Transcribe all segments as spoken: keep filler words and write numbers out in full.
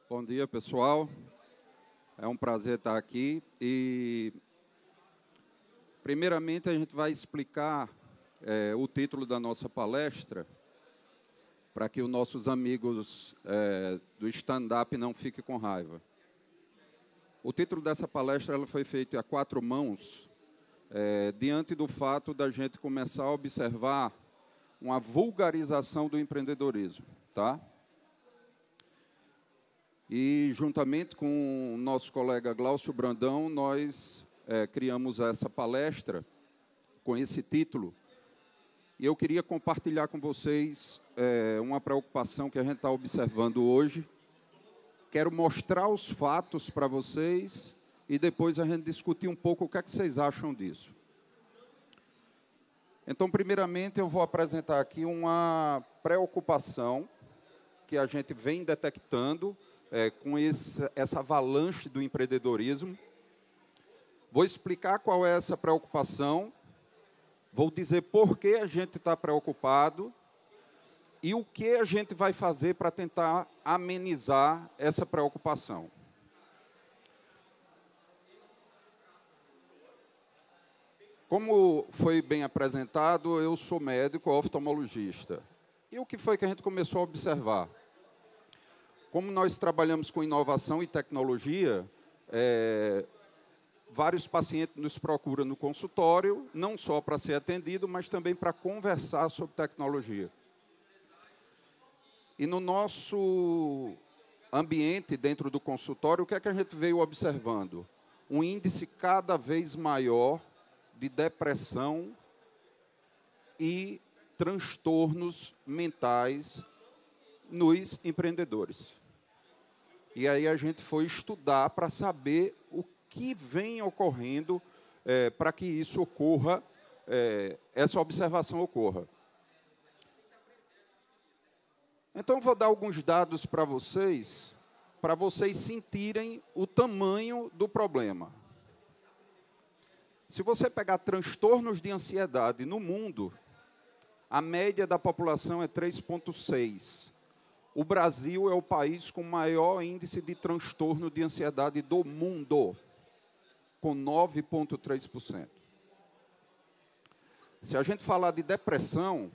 Bom dia, pessoal. É um prazer estar aqui. E, primeiramente, a gente vai explicar é, o título da nossa palestra, para que os nossos amigos é, do stand-up não fiquem com raiva. O título dessa palestra ela foi feita a quatro mãos, é, diante do fato da gente começar a observar uma vulgarização do empreendedorismo, tá? E, juntamente com o nosso colega Glaucio Brandão, nós é, criamos essa palestra com esse título. E eu queria compartilhar com vocês é, uma preocupação que a gente está observando hoje. Quero mostrar os fatos para vocês e depois a gente discutir um pouco o que é que vocês acham disso. Então, primeiramente, eu vou apresentar aqui uma preocupação que a gente vem detectando É, com esse, essa avalanche do empreendedorismo. Vou explicar qual é essa preocupação, vou dizer por que a gente está preocupado e o que a gente vai fazer para tentar amenizar essa preocupação. Como foi bem apresentado, eu sou médico oftalmologista. E o que foi que a gente começou a observar? Como nós trabalhamos com inovação e tecnologia, é, vários pacientes nos procuram no consultório, não só para ser atendido, mas também para conversar sobre tecnologia. E no nosso ambiente, dentro do consultório, o que é que a gente veio observando? Um índice cada vez maior de depressão e transtornos mentais nos empreendedores. E aí a gente foi estudar para saber o que vem ocorrendo é, para que isso ocorra, é, essa observação ocorra. Então, vou dar alguns dados para vocês, para vocês sentirem o tamanho do problema. Se você pegar transtornos de ansiedade no mundo, a média da população é três vírgula seis. O Brasil é o país com maior índice de transtorno de ansiedade do mundo, com nove vírgula três por cento. Se a gente falar de depressão,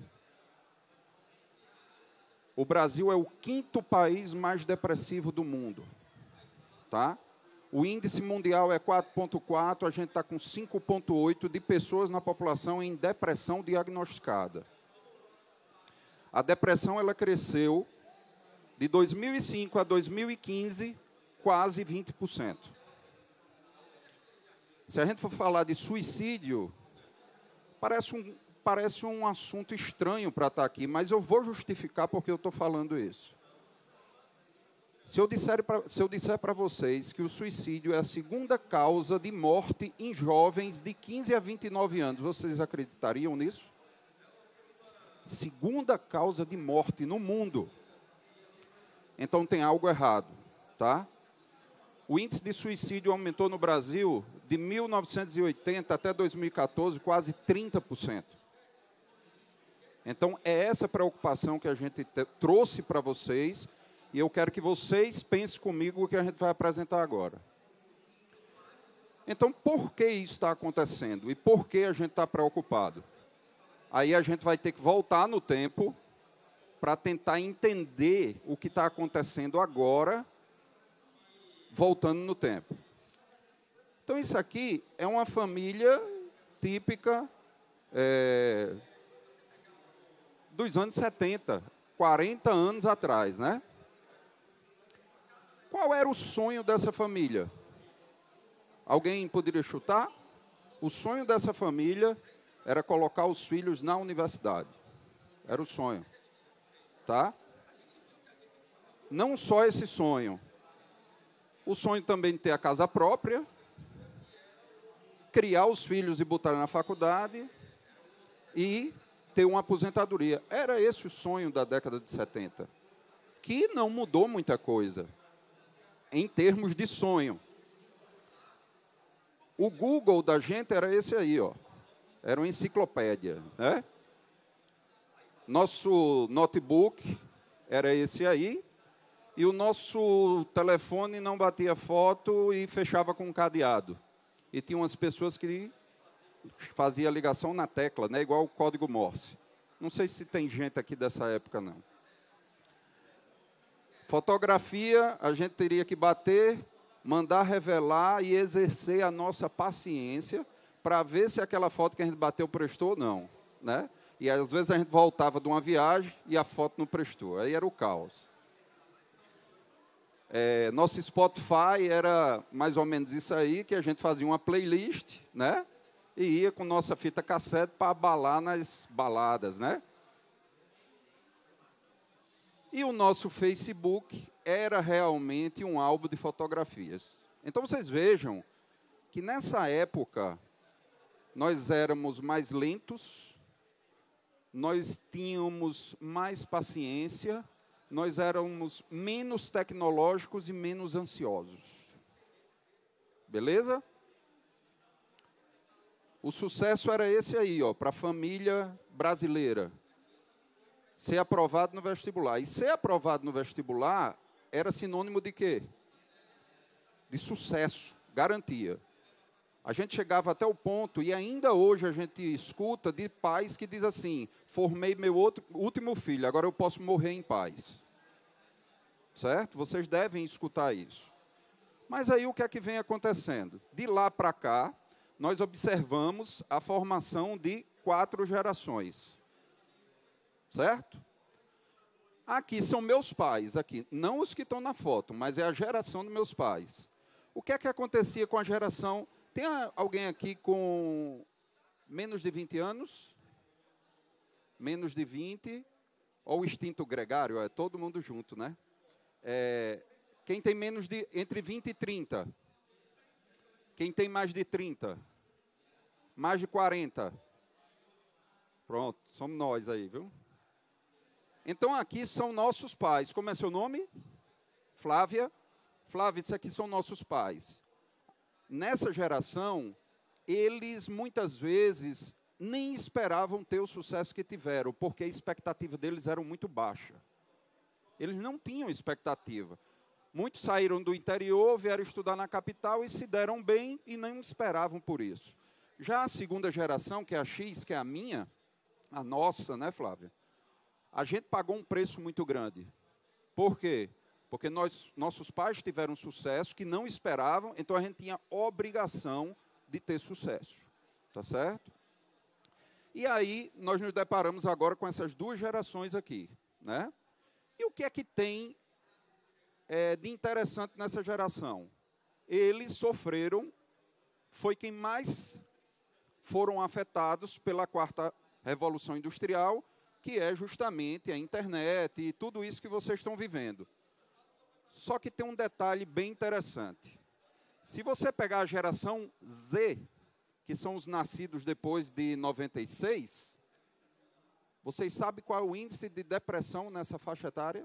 o Brasil é o quinto país mais depressivo do mundo. Tá? O índice mundial é quatro vírgula quatro, a gente está com cinco vírgula oito de pessoas na população em depressão diagnosticada. A depressão ela cresceu de dois mil e cinco a dois mil e quinze, quase vinte por cento. Se a gente for falar de suicídio, parece um, parece um assunto estranho para estar aqui, mas eu vou justificar porque eu estou falando isso. Se eu disser pra, se eu disser para vocês que o suicídio é a segunda causa de morte em jovens de quinze a vinte e nove anos, vocês acreditariam nisso? Segunda causa de morte no mundo. Então, tem algo errado, tá? O índice de suicídio aumentou no Brasil de mil novecentos e oitenta até dois mil e quatorze, quase trinta por cento. Então, é essa preocupação que a gente te, trouxe para vocês, e eu quero que vocês pensem comigo o que a gente vai apresentar agora. Então, por que isso está acontecendo? E por que a gente está preocupado? Aí a gente vai ter que voltar no tempo para tentar entender o que está acontecendo agora, voltando no tempo. Então, isso aqui é uma família típica é, dos anos setenta, quarenta anos atrás, né? Qual era o sonho dessa família? Alguém poderia chutar? O sonho dessa família era colocar os filhos na universidade. Era o sonho. Tá? Não só esse sonho. O sonho também de ter a casa própria, criar os filhos e botar na faculdade e ter uma aposentadoria. Era esse o sonho da década de setenta, que não mudou muita coisa em termos de sonho. O Google da gente era esse aí, ó. Era uma enciclopédia, né? Nosso notebook era esse aí, e o nosso telefone não batia foto e fechava com um cadeado. E tinha umas pessoas que faziam ligação na tecla, né, igual o código Morse. Não sei se tem gente aqui dessa época, não. Fotografia, a gente teria que bater, mandar revelar e exercer a nossa paciência para ver se aquela foto que a gente bateu prestou ou não, né? E às vezes a gente voltava de uma viagem e a foto não prestou. Aí era o caos. É, nosso Spotify era mais ou menos isso aí, que a gente fazia uma playlist, né? E ia com nossa fita cassete para abalar nas baladas, né? E o nosso Facebook era realmente um álbum de fotografias. Então, vocês vejam que nessa época nós éramos mais lentos, nós tínhamos mais paciência, nós éramos menos tecnológicos e menos ansiosos. Beleza? O sucesso era esse aí, ó, para a família brasileira. Ser aprovado no vestibular. E ser aprovado no vestibular era sinônimo de quê? De sucesso, garantia. A gente chegava até o ponto, e ainda hoje a gente escuta de pais que diz assim, formei meu outro, último filho, agora eu posso morrer em paz. Certo? Vocês devem escutar isso. Mas aí o que é que vem acontecendo? De lá para cá, nós observamos a formação de quatro gerações. Certo? Aqui são meus pais, aqui, não os que estão na foto, mas é a geração dos meus pais. O que é que acontecia com a geração? Tem alguém aqui com menos de vinte anos? Menos de vinte? Ou o instinto gregário? É todo mundo junto, né? É, quem tem menos de, entre vinte e trinta? Quem tem mais de trinta? Mais de quarenta? Pronto, somos nós aí, viu? Então, aqui são nossos pais. Como é seu nome? Flávia. Flávia, isso aqui são nossos pais. Nessa geração, eles, muitas vezes, nem esperavam ter o sucesso que tiveram, porque a expectativa deles era muito baixa. Eles não tinham expectativa. Muitos saíram do interior, vieram estudar na capital e se deram bem e não esperavam por isso. Já a segunda geração, que é a X, que é a minha, a nossa, né, Flávia? A gente pagou um preço muito grande. Por quê? Porque nós, nossos pais tiveram sucesso que não esperavam, então a gente tinha obrigação de ter sucesso. Tá certo? E aí, nós nos deparamos agora com essas duas gerações aqui, né? E o que é que tem é, de interessante nessa geração? Eles sofreram, foi quem mais foram afetados pela quarta revolução industrial, que é justamente a internet e tudo isso que vocês estão vivendo. Só que tem um detalhe bem interessante. Se você pegar a geração Z, que são os nascidos depois de noventa e seis, vocês sabem qual é o índice de depressão nessa faixa etária?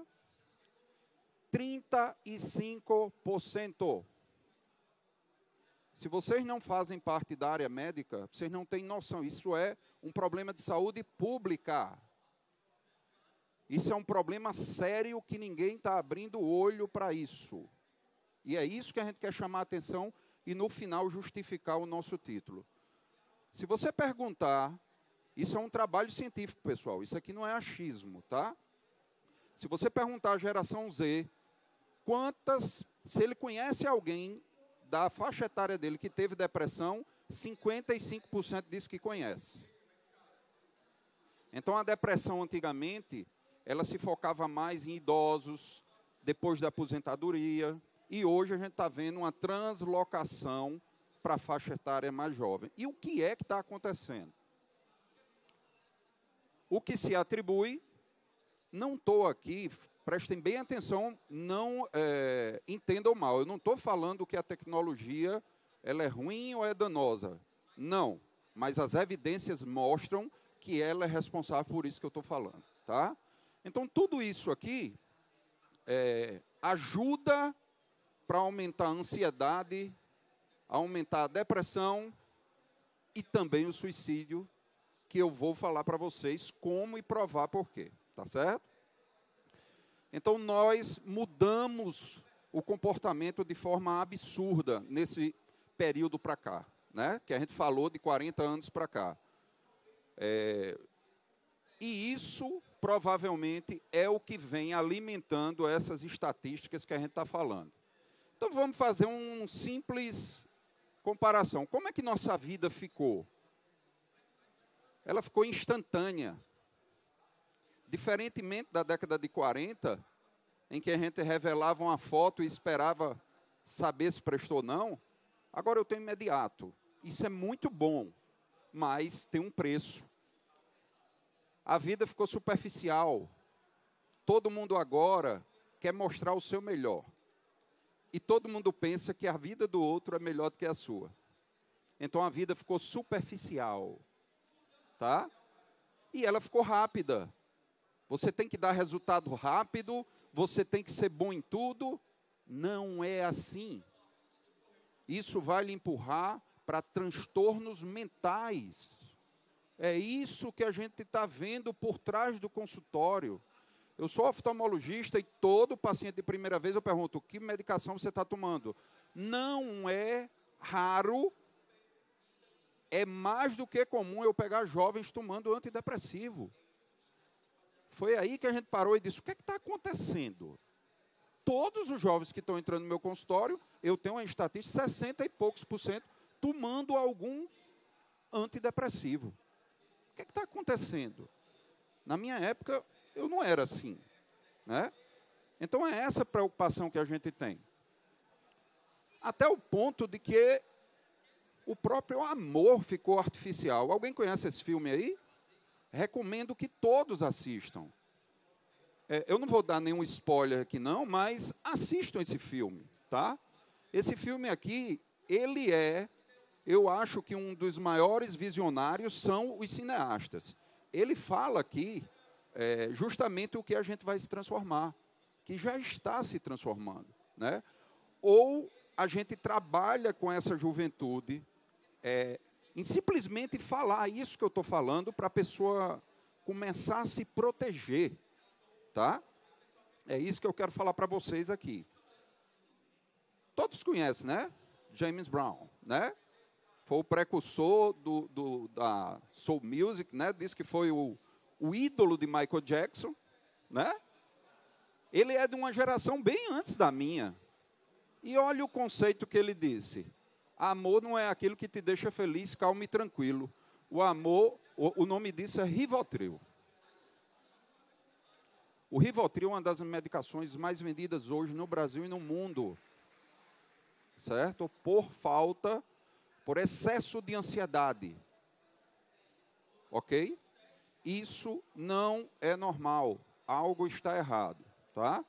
trinta e cinco por cento. Se vocês não fazem parte da área médica, vocês não têm noção. Isso é um problema de saúde pública. Isso é um problema sério que ninguém está abrindo o olho para isso. E é isso que a gente quer chamar a atenção e, no final, justificar o nosso título. Se você perguntar, isso é um trabalho científico, pessoal. Isso aqui não é achismo, tá? Se você perguntar à geração Z, quantas, se ele conhece alguém da faixa etária dele que teve depressão, cinquenta e cinco por cento diz que conhece. Então, a depressão, antigamente, ela se focava mais em idosos, depois da aposentadoria, e hoje a gente está vendo uma translocação para a faixa etária mais jovem. E o que é que está acontecendo? O que se atribui, não estou aqui, prestem bem atenção, não é, entendam mal, eu não estou falando que a tecnologia ela é ruim ou é danosa. Não, mas as evidências mostram que ela é responsável por isso que eu estou falando, tá? Então, tudo isso aqui é, ajuda para aumentar a ansiedade, aumentar a depressão e também o suicídio, que eu vou falar para vocês como e provar por quê, tá certo? Então, nós mudamos o comportamento de forma absurda nesse período para cá, né? Que a gente falou de quarenta anos para cá. É, e isso, provavelmente, é o que vem alimentando essas estatísticas que a gente está falando. Então, vamos fazer um simples comparação. Como é que nossa vida ficou? Ela ficou instantânea. Diferentemente da década de quarenta, em que a gente revelava uma foto e esperava saber se prestou ou não, agora eu tenho imediato. Isso é muito bom, mas tem um preço. A vida ficou superficial. Todo mundo agora quer mostrar o seu melhor. E todo mundo pensa que a vida do outro é melhor do que a sua. Então a vida ficou superficial. Tá? E ela ficou rápida. Você tem que dar resultado rápido, você tem que ser bom em tudo. Não é assim. Isso vai lhe empurrar para transtornos mentais. É isso que a gente está vendo por trás do consultório. Eu sou oftalmologista e todo paciente de primeira vez eu pergunto, que medicação você está tomando? Não é raro, é mais do que comum eu pegar jovens tomando antidepressivo. Foi aí que a gente parou e disse, o que é que está acontecendo? Todos os jovens que estão entrando no meu consultório, eu tenho uma estatística, sessenta e poucos por cento, tomando algum antidepressivo. O que é que está acontecendo? Na minha época, eu não era assim, né? Então, é essa preocupação que a gente tem. Até o ponto de que o próprio amor ficou artificial. Alguém conhece esse filme aí? Recomendo que todos assistam. É, eu não vou dar nenhum spoiler aqui não, mas assistam esse filme, tá? Esse filme aqui, ele é, eu acho que um dos maiores visionários são os cineastas. Ele fala aqui é, justamente o que a gente vai se transformar, que já está se transformando, né? Ou a gente trabalha com essa juventude é, em simplesmente falar isso que eu estou falando para a pessoa começar a se proteger, tá? É isso que eu quero falar para vocês aqui. Todos conhecem, né? James Brown, né? Foi o precursor do, do, da Soul Music, né? Diz que foi o, o ídolo de Michael Jackson, né? Ele é de uma geração bem antes da minha. E olha o conceito que ele disse. Amor não é aquilo que te deixa feliz, calmo e tranquilo. O amor, o, o nome disso é Rivotril. O Rivotril é uma das medicações mais vendidas hoje no Brasil e no mundo. Certo? Por falta, por excesso de ansiedade. Ok? Isso não é normal. Algo está errado. Tá?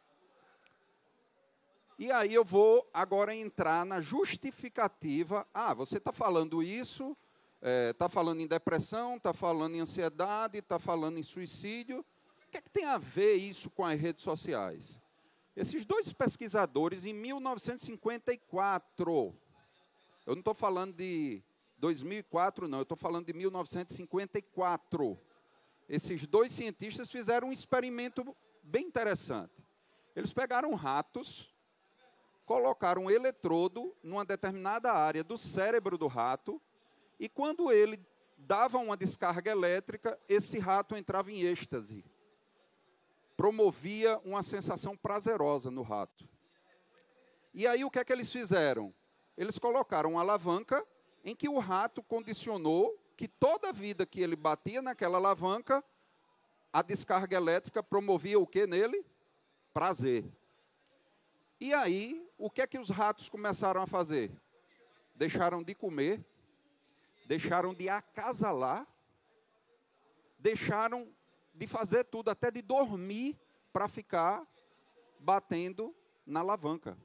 E aí eu vou agora entrar na justificativa. Ah, você está falando isso, está é, falando em depressão, está falando em ansiedade, está falando em suicídio. O que é que tem a ver isso com as redes sociais? Esses dois pesquisadores, em mil novecentos e cinquenta e quatro, eu não estou falando de dois mil e quatro, não, eu estou falando de mil novecentos e cinquenta e quatro. Esses dois cientistas fizeram um experimento bem interessante. Eles pegaram ratos, colocaram um eletrodo numa determinada área do cérebro do rato, e quando ele dava uma descarga elétrica, esse rato entrava em êxtase. Promovia uma sensação prazerosa no rato. E aí o que é que eles fizeram? Eles colocaram uma alavanca em que o rato condicionou que toda vida que ele batia naquela alavanca, a descarga elétrica promovia o que nele? Prazer. E aí, o que é que os ratos começaram a fazer? Deixaram de comer, deixaram de acasalar, deixaram de fazer tudo, até de dormir, para ficar batendo na alavanca.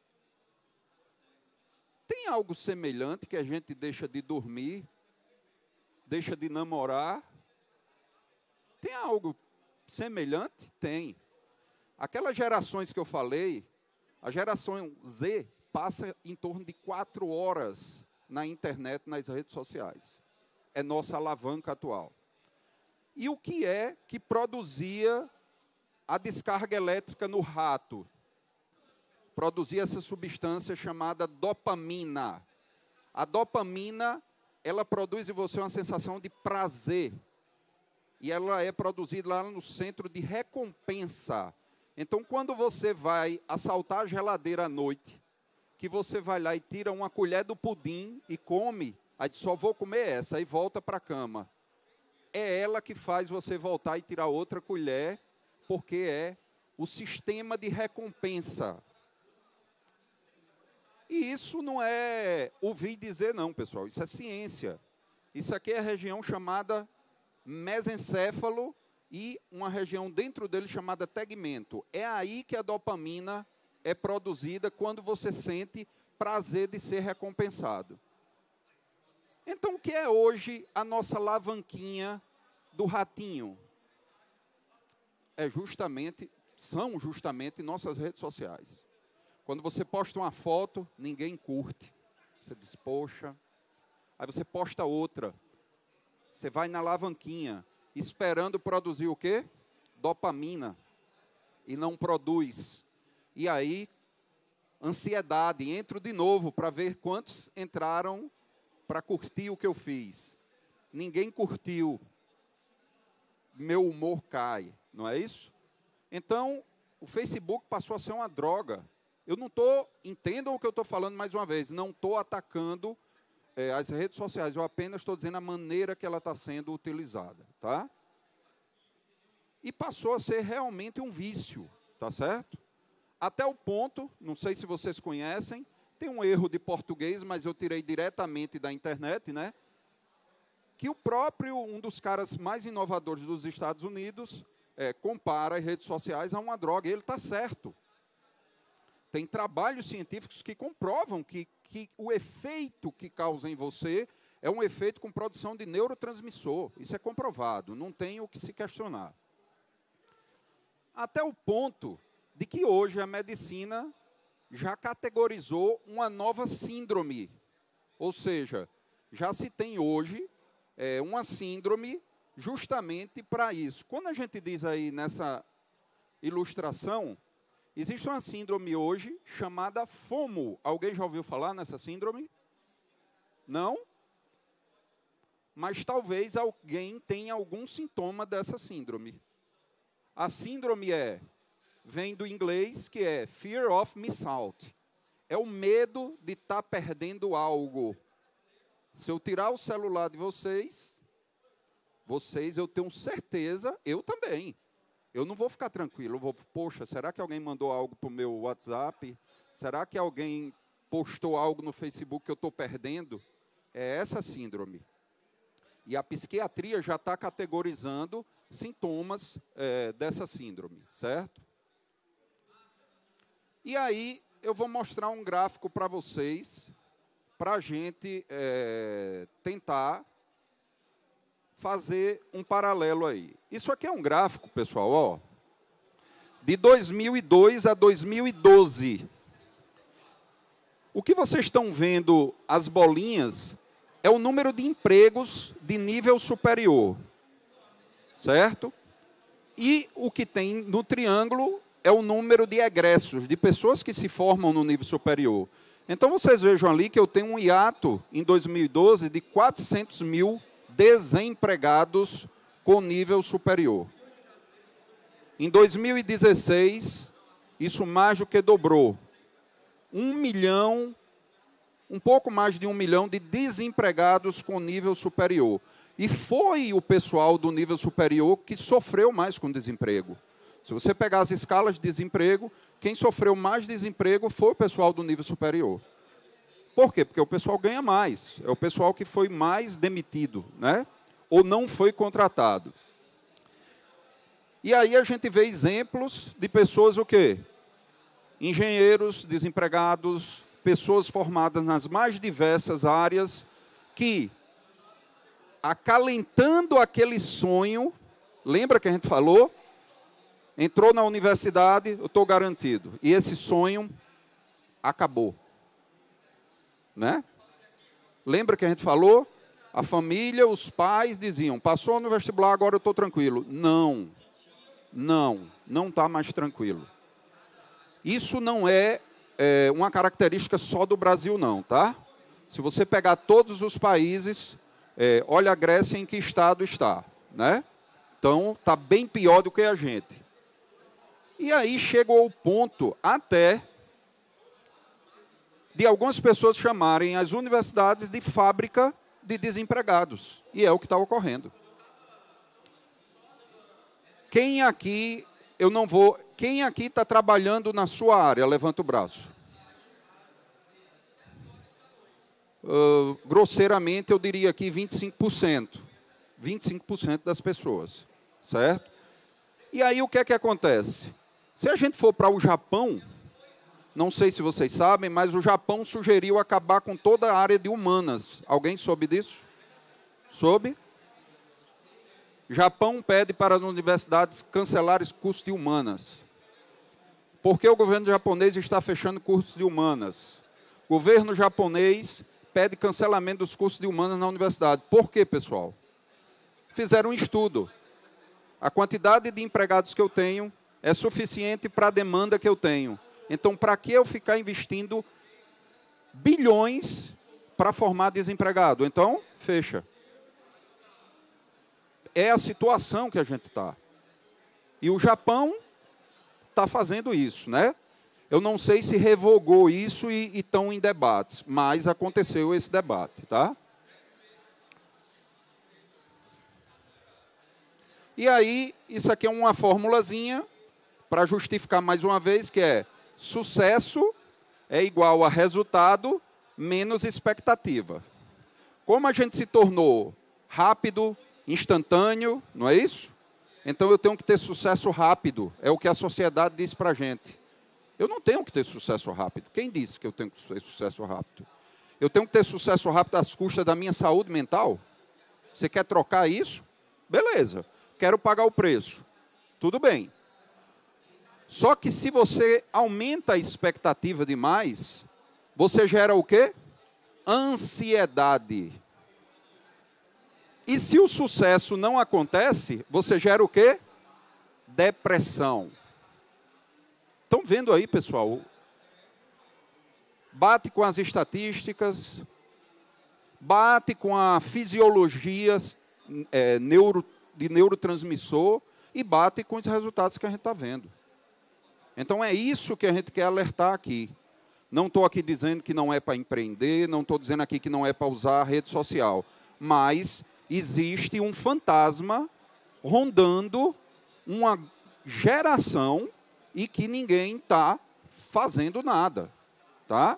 Tem algo semelhante que a gente deixa de dormir, deixa de namorar? Tem algo semelhante? Tem. Aquelas gerações que eu falei, a geração Z passa em torno de quatro horas na internet, nas redes sociais. É nossa alavanca atual. E o que é que produzia a descarga elétrica no rato produzia essa substância chamada dopamina. A dopamina, ela produz em você uma sensação de prazer. E ela é produzida lá no centro de recompensa. Então, quando você vai assaltar a geladeira à noite, que você vai lá e tira uma colher do pudim e come, aí diz, só vou comer essa, aí volta para a cama. É ela que faz você voltar e tirar outra colher, porque é o sistema de recompensa. E isso não é ouvir dizer, não, pessoal. Isso é ciência. Isso aqui é a região chamada mesencéfalo e uma região dentro dele chamada tegmento. É aí que a dopamina é produzida quando você sente prazer de ser recompensado. Então, o que é hoje a nossa alavanquinha do ratinho? É justamente, são justamente nossas redes sociais. Quando você posta uma foto, ninguém curte. Você diz, poxa. Aí você posta outra. Você vai na alavanquinha, esperando produzir o quê? Dopamina. E não produz. E aí, ansiedade. Entro de novo para ver quantos entraram para curtir o que eu fiz. Ninguém curtiu. Meu humor cai. Não é isso? Então, o Facebook passou a ser uma droga. Eu não estou, entendam o que eu estou falando mais uma vez, não estou atacando é, as redes sociais, eu apenas estou dizendo a maneira que ela está sendo utilizada, tá? E passou a ser realmente um vício, tá certo? Até o ponto, não sei se vocês conhecem, tem um erro de português, mas eu tirei diretamente da internet, né? Que o próprio, um dos caras mais inovadores dos Estados Unidos, é, compara as redes sociais a uma droga, e ele está certo. Tem trabalhos científicos que comprovam que, que o efeito que causa em você é um efeito com produção de neurotransmissor. Isso é comprovado, não tem o que se questionar. Até o ponto de que hoje a medicina já categorizou uma nova síndrome. Ou seja, já se tem hoje é, uma síndrome justamente para isso. Quando a gente diz aí nessa ilustração, existe uma síndrome hoje chamada FOMO. Alguém já ouviu falar nessa síndrome? Não? Mas talvez alguém tenha algum sintoma dessa síndrome. A síndrome é, vem do inglês, que é Fear of Miss Out. É o medo de estar tá perdendo algo. Se eu tirar o celular de vocês, vocês, eu tenho certeza, eu também. Eu não vou ficar tranquilo, eu vou, poxa, será que alguém mandou algo para o meu WhatsApp? Será que alguém postou algo no Facebook que eu estou perdendo? É essa síndrome. E a psiquiatria já está categorizando sintomas é, dessa síndrome, certo? E aí, eu vou mostrar um gráfico para vocês, para a gente é, tentar fazer um paralelo aí. Isso aqui é um gráfico, pessoal, ó, de dois mil e dois a dois mil e doze. O que vocês estão vendo, as bolinhas, é o número de empregos de nível superior, certo? E o que tem no triângulo é o número de egressos, de pessoas que se formam no nível superior. Então, vocês vejam ali que eu tenho um hiato, em dois mil e doze, de quatrocentos mil desempregados com nível superior. Em dois mil e dezesseis, isso mais do que dobrou. Um milhão, um pouco mais de um milhão de desempregados com nível superior. E foi o pessoal do nível superior que sofreu mais com desemprego. Se você pegar as escalas de desemprego, quem sofreu mais desemprego foi o pessoal do nível superior. Por quê? Porque o pessoal ganha mais. É o pessoal que foi mais demitido, né? Ou não foi contratado. E aí a gente vê exemplos de pessoas o quê? Engenheiros desempregados, pessoas formadas nas mais diversas áreas, que, acalentando aquele sonho, lembra que a gente falou? Entrou na universidade, eu estou garantido. E esse sonho acabou. Né? Lembra que a gente falou? A família, os pais diziam, passou no vestibular, agora eu estou tranquilo. Não. Não, não está mais tranquilo. Isso não é, é uma característica só do Brasil, não, tá? Se você pegar todos os países, é, olha a Grécia em que estado está, né? Então, está bem pior do que a gente. E aí chegou o ponto até de algumas pessoas chamarem as universidades de fábrica de desempregados. E é o que está ocorrendo. Quem aqui, eu não vou, quem aqui está trabalhando na sua área? Levanta o braço. Uh, grosseiramente, eu diria aqui vinte e cinco por cento. vinte e cinco por cento das pessoas, certo? E aí o que é que acontece? Se a gente for para o Japão, não sei se vocês sabem, mas o Japão sugeriu acabar com toda a área de humanas. Alguém soube disso? Soube? Japão pede para as universidades cancelar os cursos de humanas. Por que o governo japonês está fechando cursos de humanas? O governo japonês pede cancelamento dos cursos de humanas na universidade. Por quê, pessoal? Fizeram um estudo. A quantidade de empregados que eu tenho é suficiente para a demanda que eu tenho. Então, para que eu ficar investindo bilhões para formar desempregado? Então, fecha. É a situação que a gente está. E o Japão está fazendo isso, né? Eu não sei se revogou isso e estão em debates, mas aconteceu esse debate, tá? E aí, isso aqui é uma formulazinha para justificar mais uma vez, que é sucesso é igual a resultado menos expectativa. Como a gente se tornou rápido, instantâneo, não é isso? Então eu tenho que ter sucesso rápido, é o que a sociedade diz para a gente. Eu não tenho que ter sucesso rápido. Quem disse que eu tenho que ter sucesso rápido? Eu tenho que ter sucesso rápido às custas da minha saúde mental? Você quer trocar isso? Beleza, quero pagar o preço. Tudo bem. Só que se você aumenta a expectativa demais, você gera o quê? Ansiedade. E se o sucesso não acontece, você gera o quê? Depressão. Estão vendo aí, pessoal? Bate com as estatísticas, bate com a fisiologia é, neuro, de neurotransmissor e bate com os resultados que a gente está vendo. Então, é isso que a gente quer alertar aqui. Não estou aqui dizendo que não é para empreender, não estou dizendo aqui que não é para usar a rede social, mas existe um fantasma rondando uma geração e que ninguém está fazendo nada, tá?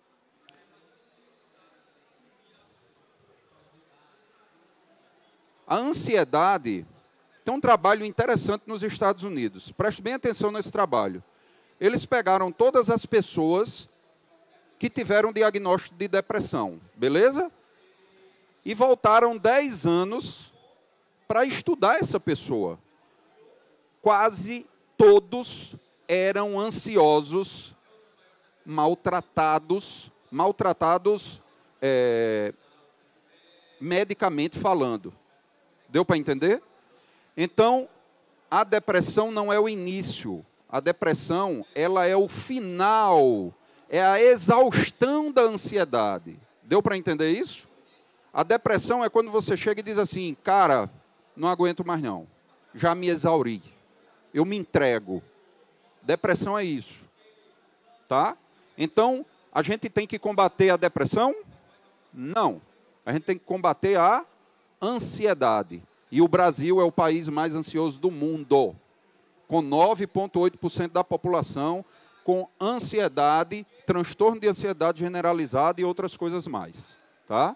A ansiedade tem um trabalho interessante nos Estados Unidos. Preste bem atenção nesse trabalho. Eles pegaram todas as pessoas que tiveram diagnóstico de depressão, beleza? E voltaram dez anos para estudar essa pessoa. Quase todos eram ansiosos, maltratados, maltratados é, medicamente falando. Deu para entender? Então, a depressão não é o início. A depressão, ela é o final, é a exaustão da ansiedade. Deu para entender isso? A depressão é quando você chega e diz assim, cara, não aguento mais não, já me exauri, eu me entrego. Depressão é isso, tá? Então, a gente tem que combater a depressão? Não. A gente tem que combater a ansiedade. E o Brasil é o país mais ansioso do mundo, com nove vírgula oito por cento da população com ansiedade, transtorno de ansiedade generalizada e outras coisas mais, tá?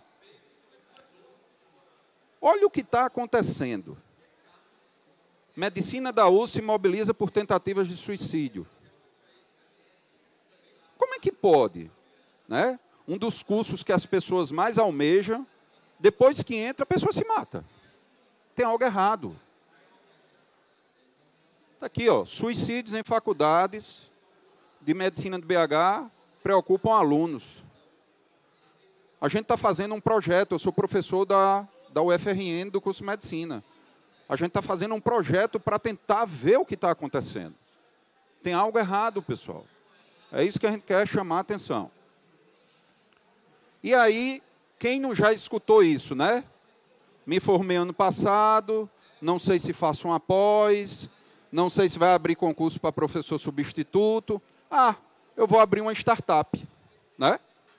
Olha o que está acontecendo. Medicina da U S se mobiliza por tentativas de suicídio. Como é que pode? Né? Um dos cursos que as pessoas mais almejam, depois que entra, a pessoa se mata. Tem algo errado. Está aqui, ó, suicídios em faculdades de medicina do B H preocupam alunos. A gente está fazendo um projeto, eu sou professor da, da U F R N do curso de medicina. A gente está fazendo um projeto para tentar ver o que está acontecendo. Tem algo errado, pessoal. É isso que a gente quer chamar a atenção. E aí, quem não já escutou isso, né? Me formei ano passado, não sei se faço um após, não sei se vai abrir concurso para professor substituto. Ah, eu vou abrir uma startup, né?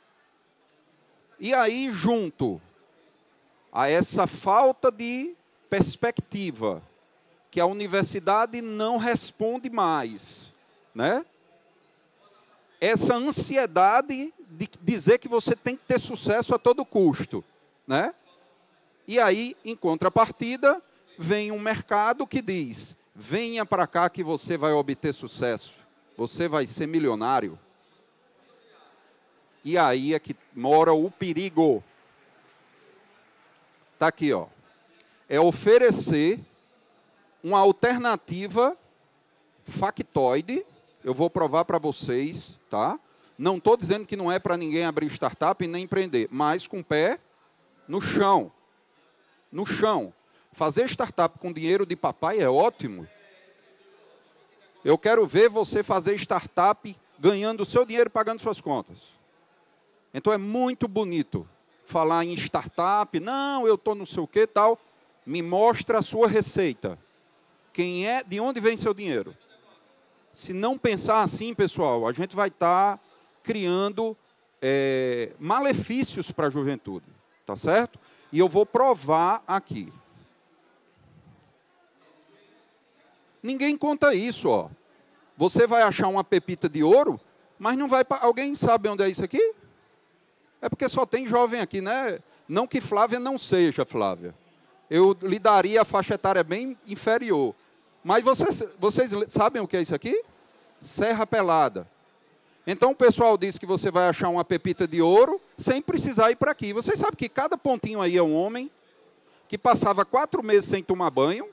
E aí, junto a essa falta de perspectiva, que a universidade não responde mais, né? Essa ansiedade de dizer que você tem que ter sucesso a todo custo, né? E aí, em contrapartida, vem um mercado que diz: venha para cá que você vai obter sucesso, você vai ser milionário. E aí é que mora o perigo. Está aqui, ó. É oferecer uma alternativa factoide. Eu vou provar para vocês, tá? Não estou dizendo que não é para ninguém abrir startup e nem empreender, mas com o pé no chão. No chão. Fazer startup com dinheiro de papai é ótimo. Eu quero ver você fazer startup ganhando o seu dinheiro e pagando suas contas. Então é muito bonito falar em startup. Não, eu estou não sei o que tal. Me mostra a sua receita. Quem é, de onde vem seu dinheiro? Se não pensar assim, pessoal, a gente vai estar tá criando é, malefícios para a juventude. Tá certo? E eu vou provar aqui. Ninguém conta isso, ó. Você vai achar uma pepita de ouro, mas não vai... Alguém sabe onde é isso aqui? É porque só tem jovem aqui, né? Não que Flávia não seja Flávia. Eu lhe daria a faixa etária bem inferior. Mas vocês, vocês sabem o que é isso aqui? Serra pelada. Então o pessoal diz que você vai achar uma pepita de ouro sem precisar ir para aqui. Vocês sabem que cada pontinho aí é um homem que passava quatro meses sem tomar banho.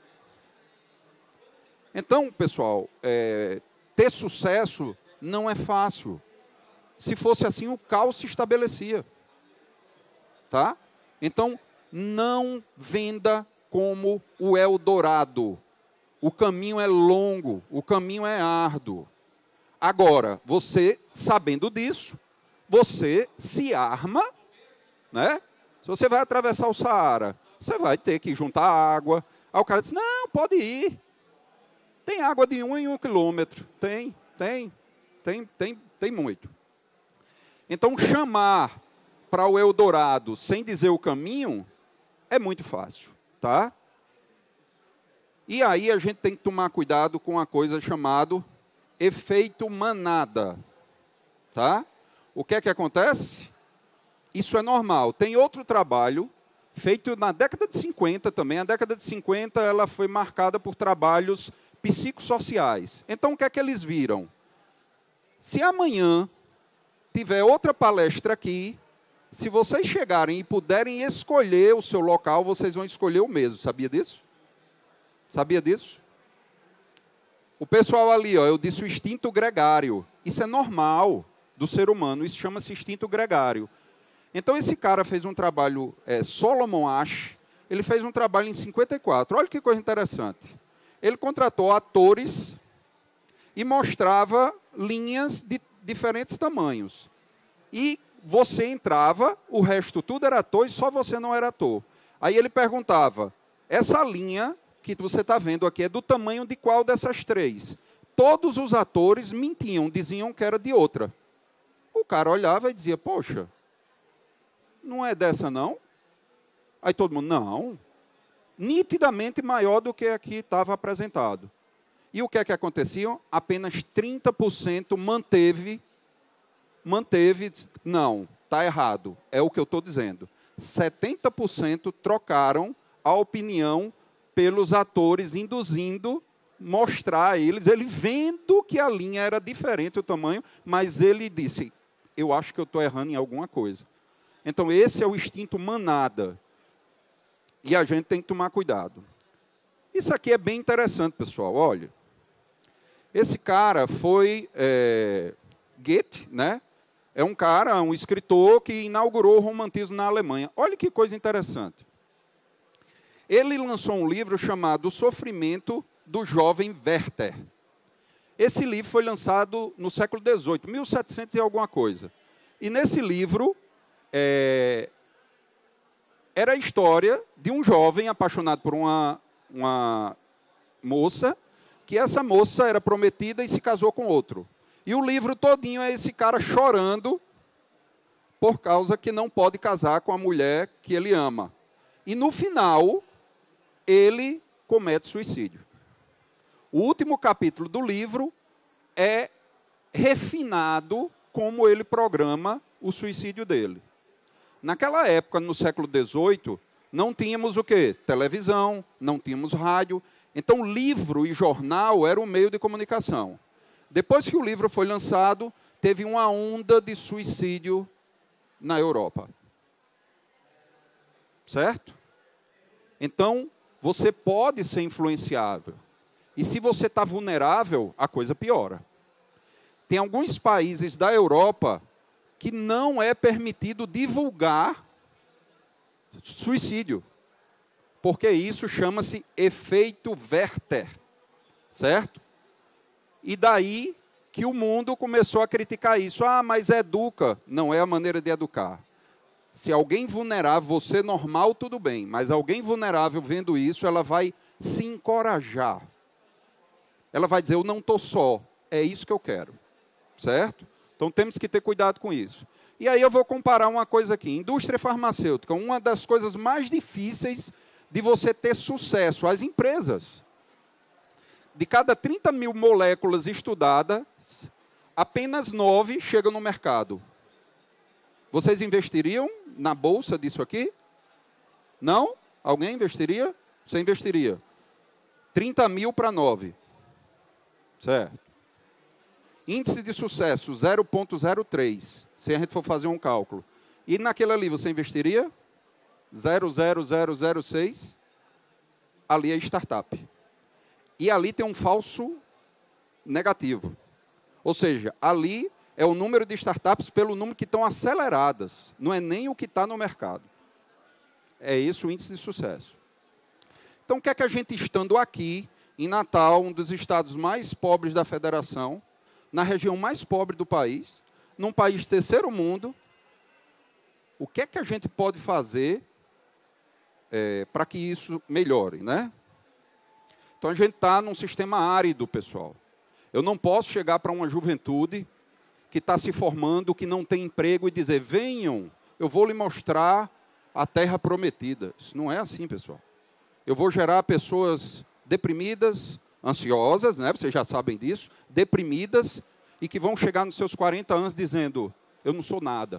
Então, pessoal, é, ter sucesso não é fácil. Se fosse assim, o caos se estabelecia. Tá? Então, não venda como o Eldorado. O caminho é longo, o caminho é árduo. Agora, você, sabendo disso, você se arma, né? Se você vai atravessar o Saara, você vai ter que juntar água. Aí o cara diz, não, pode ir. Tem água de um em um quilômetro. Tem, tem, tem, tem, tem muito. Então, chamar para o Eldorado sem dizer o caminho é muito fácil, tá? E aí a gente tem que tomar cuidado com uma coisa chamada efeito manada, tá? O que é que acontece? Isso é normal. Tem outro trabalho feito na década de cinquenta também. A década de cinquenta ela foi marcada por trabalhos psicossociais. Então, o que é que eles viram? Se amanhã tiver outra palestra aqui, se vocês chegarem e puderem escolher o seu local, vocês vão escolher o mesmo. Sabia disso? Sabia disso? O pessoal ali, ó, eu disse o instinto gregário. Isso é normal do ser humano. Isso chama-se instinto gregário. Então, esse cara fez um trabalho, é, Solomon Asch, ele fez um trabalho em cinquenta e quatro. Olha que coisa interessante. Ele contratou atores e mostrava linhas de diferentes tamanhos. E você entrava, o resto tudo era ator e só você não era ator. Aí ele perguntava, essa linha que você está vendo aqui é do tamanho de qual dessas três? Todos os atores mentiam, diziam que era de outra. O cara olhava e dizia, poxa, não é dessa não? Aí todo mundo, não. Nitidamente maior do que aqui estava apresentado. E o que é que acontecia? Apenas trinta por cento manteve, manteve, não, está errado, é o que eu estou dizendo. setenta por cento trocaram a opinião pelos atores, induzindo, mostrar a eles, ele vendo que a linha era diferente, o tamanho, mas ele disse, eu acho que eu estou errando em alguma coisa. Então, esse é o instinto manada. E a gente tem que tomar cuidado. Isso aqui é bem interessante, pessoal. Olha, esse cara foi é, Goethe, né? É um cara, um escritor que inaugurou o romantismo na Alemanha. Olha que coisa interessante. Ele lançou um livro chamado O Sofrimento do Jovem Werther. Esse livro foi lançado no século dezoito, mil e setecentos e alguma coisa. E nesse livro, é, era a história de um jovem apaixonado por uma, uma moça, que essa moça era prometida e se casou com outro. E o livro todinho é esse cara chorando por causa que não pode casar com a mulher que ele ama. E no final, ele comete suicídio. O último capítulo do livro é refinado como ele programa o suicídio dele. Naquela época, no século dezoito, não tínhamos o quê? Televisão, não tínhamos rádio. Então, livro e jornal era o meio de comunicação. Depois que o livro foi lançado, teve uma onda de suicídio na Europa. Certo? Então, você pode ser influenciável. E se você está vulnerável, a coisa piora. Tem alguns países da Europa que não é permitido divulgar suicídio. Porque isso chama-se efeito Werther. Certo? E daí que o mundo começou a criticar isso. Ah, mas educa. Não é a maneira de educar. Se alguém vulnerável, você normal, tudo bem. Mas alguém vulnerável vendo isso, ela vai se encorajar. Ela vai dizer, eu não estou só. É isso que eu quero. Certo? Então temos que ter cuidado com isso. E aí eu vou comparar uma coisa aqui. Indústria farmacêutica, uma das coisas mais difíceis de você ter sucesso. As empresas. De cada trinta mil moléculas estudadas, apenas nove chegam no mercado. Vocês investiriam na bolsa disso aqui? Não? Alguém investiria? Você investiria. trinta mil para nove. Certo. Índice de sucesso, zero vírgula zero três, se a gente for fazer um cálculo. E naquele ali, você investiria? zero vírgula zero zero zero seis. Ali é startup. E ali tem um falso negativo. Ou seja, ali é o número de startups pelo número que estão aceleradas. Não é nem o que está no mercado. É esse o índice de sucesso. Então, o que é que a gente, estando aqui, em Natal, um dos estados mais pobres da federação, na região mais pobre do país, num país terceiro mundo, o que é que a gente pode fazer é, para que isso melhore, né? Então, a gente está num sistema árido, pessoal. Eu não posso chegar para uma juventude que está se formando, que não tem emprego, e dizer, venham, eu vou lhe mostrar a terra prometida. Isso não é assim, pessoal. Eu vou gerar pessoas deprimidas, ansiosas, né? Vocês já sabem disso, deprimidas, e que vão chegar nos seus quarenta anos dizendo, eu não sou nada.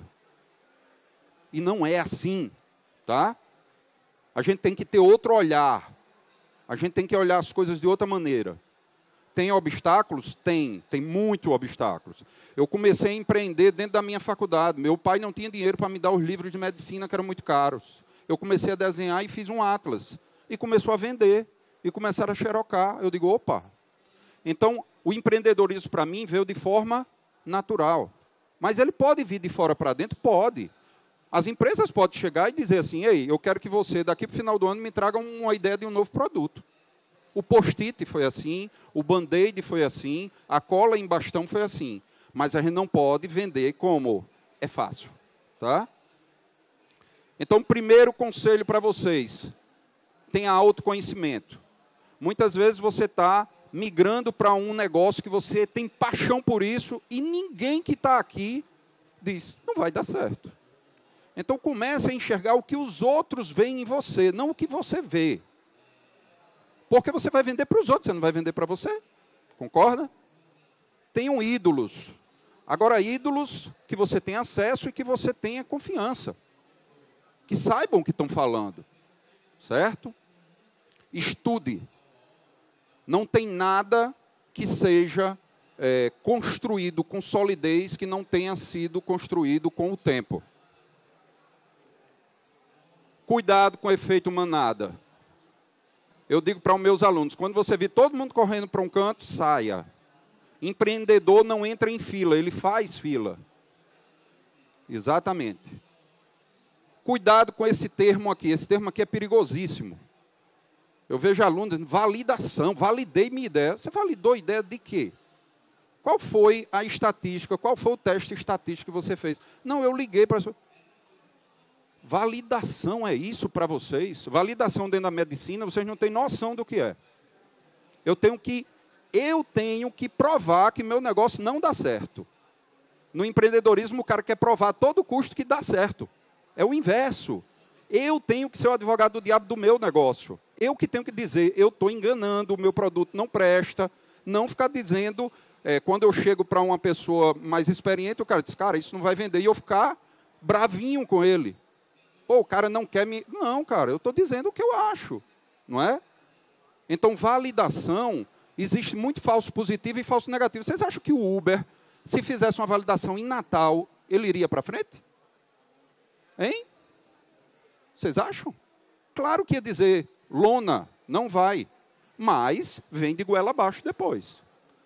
E não é assim, tá? A gente tem que ter outro olhar. A gente tem que olhar as coisas de outra maneira. Tem obstáculos? Tem. Tem muitos obstáculos. Eu comecei a empreender dentro da minha faculdade. Meu pai não tinha dinheiro para me dar os livros de medicina, que eram muito caros. Eu comecei a desenhar e fiz um atlas. E começou a vender. E começaram a xerocar. Eu digo, opa. Então, o empreendedorismo, para mim, veio de forma natural. Mas ele pode vir de fora para dentro? Pode. As empresas podem chegar e dizer assim, ei, eu quero que você, daqui para o final do ano, me traga uma ideia de um novo produto. O post-it foi assim, o band-aid foi assim, a cola em bastão foi assim. Mas a gente não pode vender como é fácil. Tá? Então, primeiro conselho para vocês, tenha autoconhecimento. Muitas vezes você está migrando para um negócio que você tem paixão por isso e ninguém que está aqui diz, não vai dar certo. Então, comece a enxergar o que os outros veem em você, não o que você vê. Porque você vai vender para os outros, você não vai vender para você. Concorda? Tenham ídolos. Agora, ídolos que você tenha acesso e que você tenha confiança. Que saibam o que estão falando. Certo? Estude. Não tem nada que seja é, construído com solidez que não tenha sido construído com o tempo. Cuidado com o efeito manada. Eu digo para os meus alunos, quando você vir todo mundo correndo para um canto, saia. Empreendedor não entra em fila, ele faz fila. Exatamente. Cuidado com esse termo aqui, esse termo aqui é perigosíssimo. Eu vejo alunos dizendo, validação, validei minha ideia. Você validou a ideia de quê? Qual foi a estatística, qual foi o teste estatístico que você fez? Não, eu liguei para... Validação é isso para vocês? Validação dentro da medicina, vocês não têm noção do que é. Eu tenho que, eu tenho que provar que meu negócio não dá certo. No empreendedorismo, o cara quer provar a todo custo que dá certo. É o inverso. Eu tenho que ser o advogado do diabo do meu negócio. Eu que tenho que dizer, eu estou enganando, o meu produto não presta. Não ficar dizendo, é, quando eu chego para uma pessoa mais experiente, o cara diz, cara, isso não vai vender. E eu ficar bravinho com ele. Pô, o cara não quer me... Não, cara, eu estou dizendo o que eu acho. Não é? Então, validação, existe muito falso positivo e falso negativo. Vocês acham que o Uber, se fizesse uma validação em Natal, ele iria para frente? Hein? Vocês acham? Claro que ia dizer, lona, não vai. Mas vem de goela abaixo depois.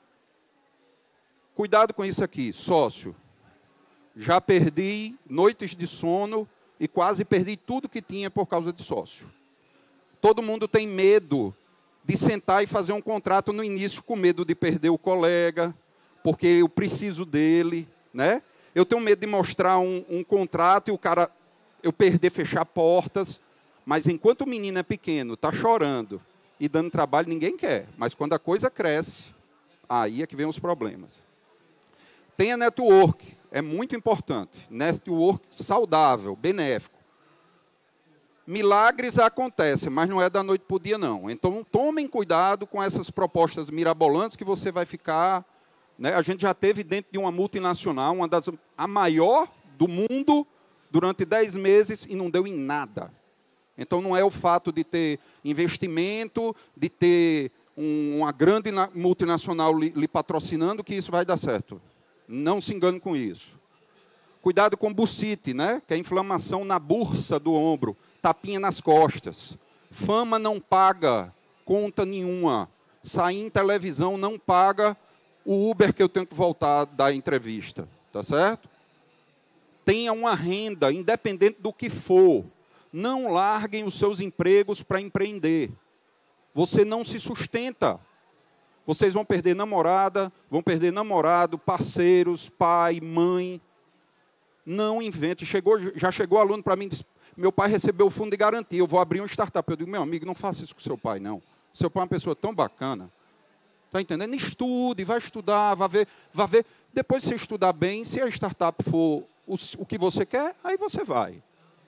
Cuidado com isso aqui, sócio. Já perdi noites de sono e quase perdi tudo que tinha por causa de sócio. Todo mundo tem medo de sentar e fazer um contrato no início com medo de perder o colega, porque eu preciso dele, né? Eu tenho medo de mostrar um, um contrato e o cara, eu perder, fechar portas. Mas enquanto o menino é pequeno, está chorando e dando trabalho, ninguém quer. Mas quando a coisa cresce, aí é que vem os problemas. Tenha network, é muito importante. Network saudável, benéfico. Milagres acontecem, mas não é da noite para o dia, não. Então, tomem cuidado com essas propostas mirabolantes que você vai ficar... Né? A gente já teve dentro de uma multinacional, uma das, a maior do mundo, durante dez meses e não deu em nada. Então, não é o fato de ter investimento, de ter um, uma grande multinacional lhe, lhe patrocinando que isso vai dar certo. Não se engane com isso. Cuidado com bursite, né? Que é inflamação na bursa do ombro, tapinha nas costas. Fama não paga conta nenhuma. Sair em televisão não paga o Uber que eu tenho que voltar da entrevista. Tá certo? Tenha uma renda, independente do que for. Não larguem os seus empregos para empreender. Você não se sustenta. Vocês vão perder namorada, vão perder namorado, parceiros, pai, mãe. Não invente. Chegou, já chegou aluno para mim e disse, meu pai recebeu o fundo de garantia, eu vou abrir uma startup. Eu digo, meu amigo, não faça isso com seu pai, não. Seu pai é uma pessoa tão bacana. Está entendendo? Estude, vai estudar, vai ver, vai ver. Depois de você estudar bem, se a startup for o, o que você quer, aí você vai.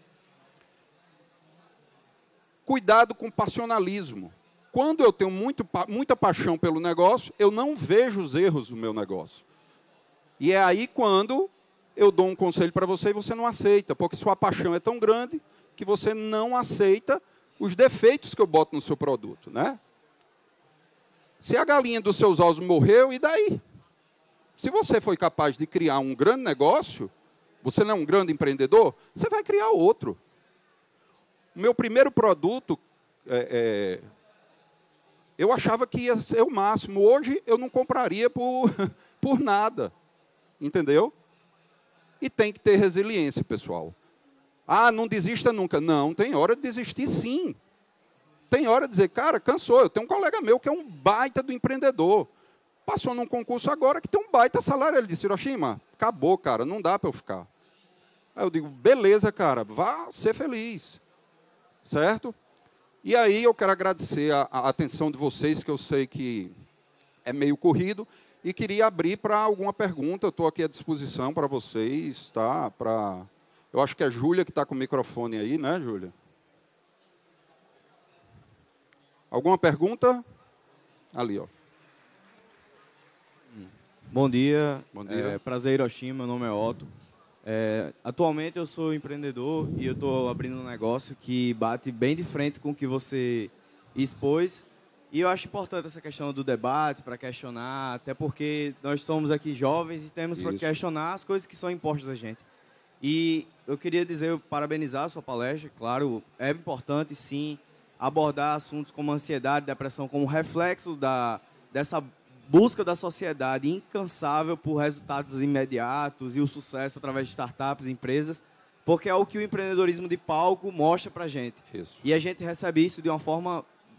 Cuidado com o passionalismo. Quando eu tenho muito, muita paixão pelo negócio, eu não vejo os erros do meu negócio. E é aí quando eu dou um conselho para você e você não aceita, porque sua paixão é tão grande que você não aceita os defeitos que eu boto no seu produto, né? Se a galinha dos seus ovos morreu, e daí? Se você foi capaz de criar um grande negócio, você não é um grande empreendedor, você vai criar outro. O meu primeiro produto, é, é, eu achava que ia ser o máximo. Hoje, eu não compraria por, por nada. Entendeu? E tem que ter resiliência, pessoal. Ah, não desista nunca. Não, tem hora de desistir, sim. Tem hora de dizer, cara, cansou. Eu tenho um colega meu que é um baita do empreendedor. Passou num concurso agora que tem um baita salário. Ele disse, Hiroshima, acabou, cara, não dá para eu ficar. Aí eu digo, beleza, cara, vá ser feliz. Certo? E aí eu quero agradecer a, a atenção de vocês, que eu sei que é meio corrido, e queria abrir para alguma pergunta. Eu estou aqui à disposição para vocês, tá? Pra... Eu acho que é a Júlia que está com o microfone aí, né, Júlia? Alguma pergunta? Ali, ó. Bom dia. Bom dia. É, prazer, Hiroshima. Meu nome é Otto. É, atualmente eu sou empreendedor e eu estou abrindo um negócio que bate bem de frente com o que você expôs. E eu acho importante essa questão do debate, para questionar, até porque nós somos aqui jovens e temos para questionar as coisas que são impostas a gente. E eu queria dizer, parabenizar a sua palestra, claro, é importante sim abordar assuntos como ansiedade, depressão, como reflexo da, dessa busca da sociedade incansável por resultados imediatos e o sucesso através de startups, empresas, porque é o que o empreendedorismo de palco mostra para a gente. Isso. E a gente recebe isso de uma forma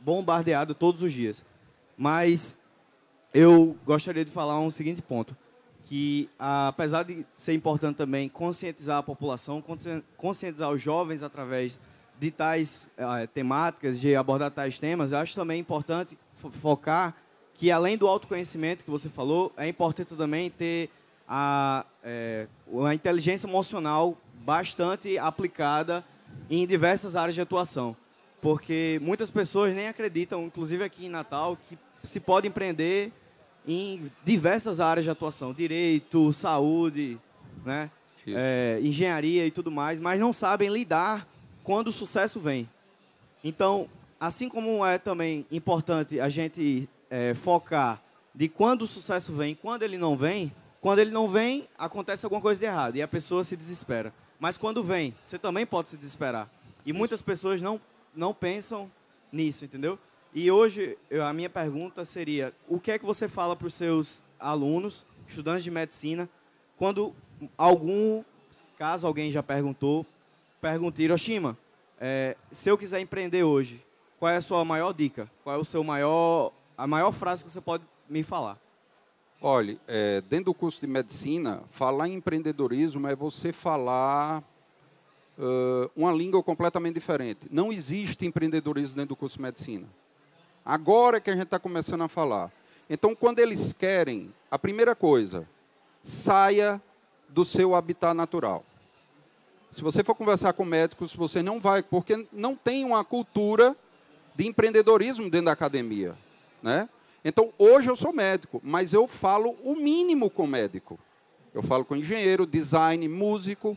bombardeado todos os dias. Mas eu gostaria de falar um seguinte ponto, que apesar de ser importante também conscientizar a população, conscientizar os jovens através de tais uh, temáticas, de abordar tais temas, eu acho também importante focar que, além do autoconhecimento que você falou, é importante também ter a, é, a inteligência emocional bastante aplicada em diversas áreas de atuação. Porque muitas pessoas nem acreditam, inclusive aqui em Natal, que se pode empreender em diversas áreas de atuação, direito, saúde, né? É, engenharia e tudo mais, mas não sabem lidar quando o sucesso vem. Então, assim como é também importante a gente é, focar de quando o sucesso vem, quando ele não vem, quando ele não vem, acontece alguma coisa de errado e a pessoa se desespera. Mas quando vem, você também pode se desesperar. E muitas pessoas não, não pensam nisso, entendeu? E hoje, eu, a minha pergunta seria, o que é que você fala para os seus alunos, estudantes de medicina, quando algum, caso alguém já perguntou, pergunta, Hiroshima, é, se eu quiser empreender hoje, qual é a sua maior dica? Qual é o seu maior, a maior frase que você pode me falar? Olha, é, dentro do curso de medicina, falar em empreendedorismo é você falar uh, uma língua completamente diferente. Não existe empreendedorismo dentro do curso de medicina. Agora é que a gente está começando a falar. Então, quando eles querem, a primeira coisa, saia do seu habitat natural. Se você for conversar com médicos, você não vai, porque não tem uma cultura de empreendedorismo dentro da academia, né? Então, hoje eu sou médico, mas eu falo o mínimo com médico. Eu falo com engenheiro, design, músico.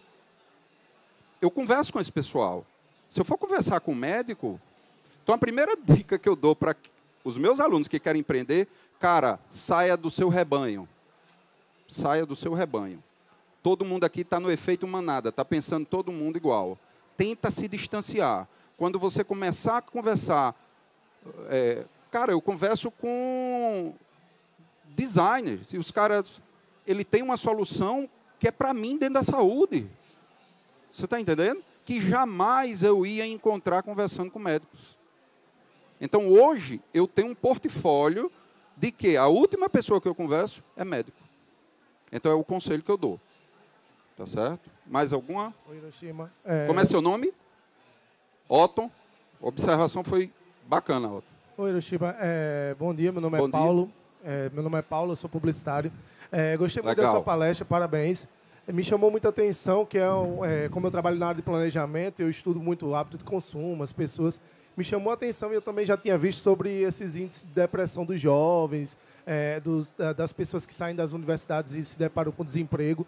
Eu converso com esse pessoal. Se eu for conversar com médico, então a primeira dica que eu dou para os meus alunos que querem empreender, cara, saia do seu rebanho. Saia do seu rebanho. Todo mundo aqui está no efeito manada, está pensando todo mundo igual. Tenta se distanciar. Quando você começar a conversar... É, cara, eu converso com designers. E os caras... Ele tem uma solução que é para mim dentro da saúde. Você está entendendo? Que jamais eu ia encontrar conversando com médicos. Então, hoje, eu tenho um portfólio de que a última pessoa que eu converso é médico. Então, é o conselho que eu dou. Tá certo? Mais alguma? Oi, Hiroshima. É... Como é seu nome? Otton. A observação foi bacana, Otton. Oi, Hiroshima. É... Bom dia, meu nome Bom é Paulo. É... Meu nome é Paulo, eu sou publicitário. É... Gostei muito Legal. da sua palestra, parabéns. Me chamou muita atenção, que é, um, é, como eu trabalho na área de planejamento, eu estudo muito o hábito de consumo, as pessoas. Me chamou a atenção e eu também já tinha visto sobre esses índices de depressão dos jovens, é, dos, das pessoas que saem das universidades e se deparam com desemprego.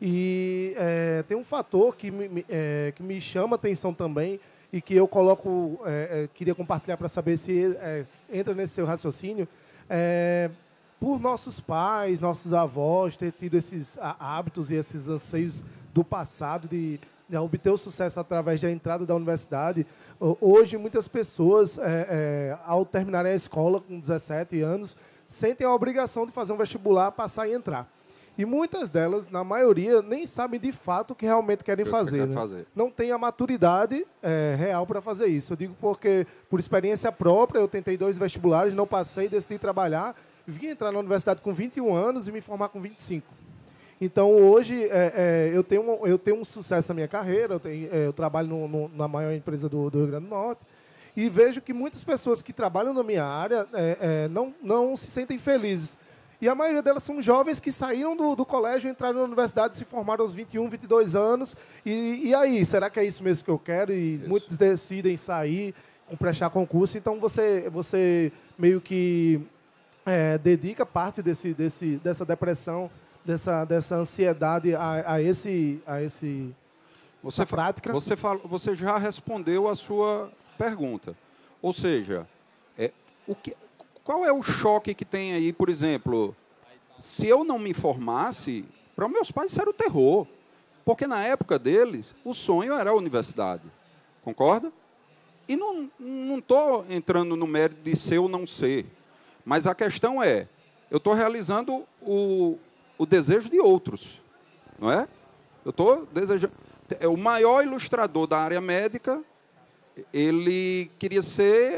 E é, tem um fator que me, é, que me chama a atenção também e que eu coloco, é, é, queria compartilhar para saber se é, entra nesse seu raciocínio. É, por nossos pais, nossos avós, ter tido esses hábitos e esses anseios do passado de, de obter o sucesso através da entrada da universidade, hoje muitas pessoas, é, é, ao terminarem a escola com dezessete anos, sentem a obrigação de fazer um vestibular, passar e entrar. E muitas delas, na maioria, nem sabem de fato o que realmente querem fazer, quero né? fazer. Não tem a maturidade é, real para fazer isso. Eu digo porque, por experiência própria, eu tentei dois vestibulares, não passei, decidi trabalhar, vim entrar na universidade com vinte e um anos e me formar com vinte e cinco. Então, hoje, é, é, eu, tenho um, eu tenho um sucesso na minha carreira, eu, tenho, é, eu trabalho no, no, na maior empresa do, do Rio Grande do Norte, e vejo que muitas pessoas que trabalham na minha área é, é, não, não se sentem felizes. E a maioria delas são jovens que saíram do, do colégio, entraram na universidade, se formaram aos vinte e um, vinte e dois anos. E, e aí, será que é isso mesmo que eu quero? E isso. Muitos decidem sair, prestar concurso. Então, você, você meio que é, dedica parte desse, desse, dessa depressão, dessa, dessa ansiedade a, a, esse, a esse, você essa prática. Você, fala, você já respondeu a sua pergunta. Ou seja, é, o que... Qual é o choque que tem aí, por exemplo, se eu não me formasse, para meus pais isso era o terror. Porque na época deles, o sonho era a universidade. Concorda? E não estou entrando no mérito de ser ou não ser. Mas a questão é, eu estou realizando o, o desejo de outros. Não é? Eu estou desejando... O maior ilustrador da área médica, ele queria ser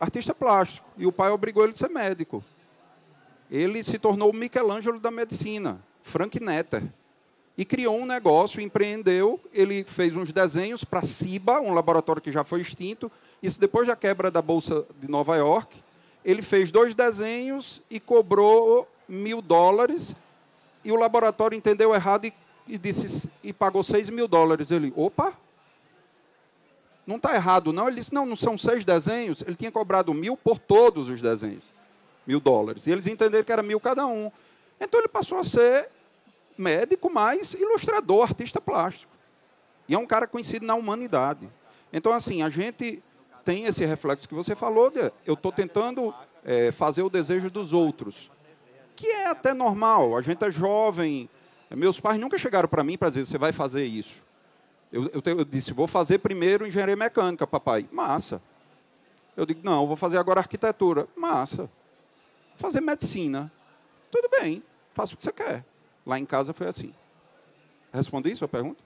artista plástico. E o pai obrigou ele a ser médico. Ele se tornou o Michelangelo da medicina, Frank Netter. E criou um negócio, empreendeu. Ele fez uns desenhos para a CIBA, um laboratório que já foi extinto. Isso depois da quebra da Bolsa de Nova York. Ele fez dois desenhos e cobrou mil dólares. E o laboratório entendeu errado e, e, disse, e pagou seis mil dólares. Ele, opa, não está errado, não. Ele disse, não, não são seis desenhos. Ele tinha cobrado mil por todos os desenhos. Mil dólares. E eles entenderam que era mil cada um. Então ele passou a ser médico, mais ilustrador, artista plástico. E é um cara conhecido na humanidade. Então, assim, a gente tem esse reflexo que você falou, de, eu estou tentando é, fazer o desejo dos outros, que é até normal. A gente é jovem. Meus pais nunca chegaram para mim para dizer, você vai fazer isso. Eu, eu, eu disse, vou fazer primeiro engenharia mecânica, papai. Massa. Eu digo, não, vou fazer agora arquitetura. Massa. Fazer medicina. Tudo bem, faça o que você quer. Lá em casa foi assim. Respondi sua pergunta?